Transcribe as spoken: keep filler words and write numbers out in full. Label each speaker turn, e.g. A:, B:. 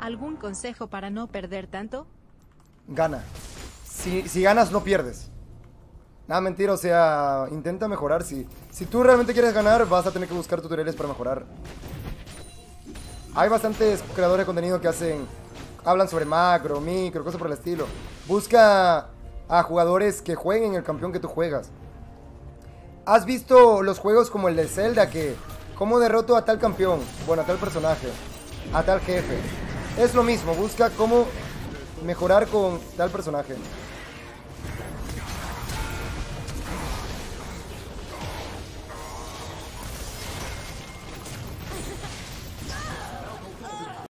A: ¿Algún consejo para no perder tanto?
B: Gana. Si, si ganas, no pierdes. Nada, mentira, o sea, intenta mejorar. Si, si tú realmente quieres ganar, vas a tener que buscar tutoriales para mejorar. Hay bastantes creadores de contenido que hacen... Hablan sobre macro, micro, cosas por el estilo. Busca a jugadores que jueguen el campeón que tú juegas. ¿Has visto los juegos como el de Zelda? Que, ¿cómo derroto a tal campeón? Bueno, a tal personaje, a tal jefe. Es lo mismo, busca cómo mejorar con tal personaje.